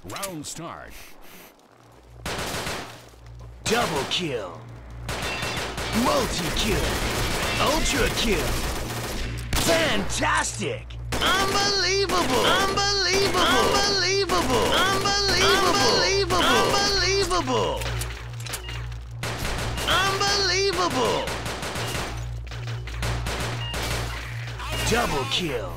Round start. Double kill. Multi-kill. Ultra kill. Fantastic. Unbelievable. Unbelievable. Unbelievable. Unbelievable. Unbelievable. Unbelievable. Double kill.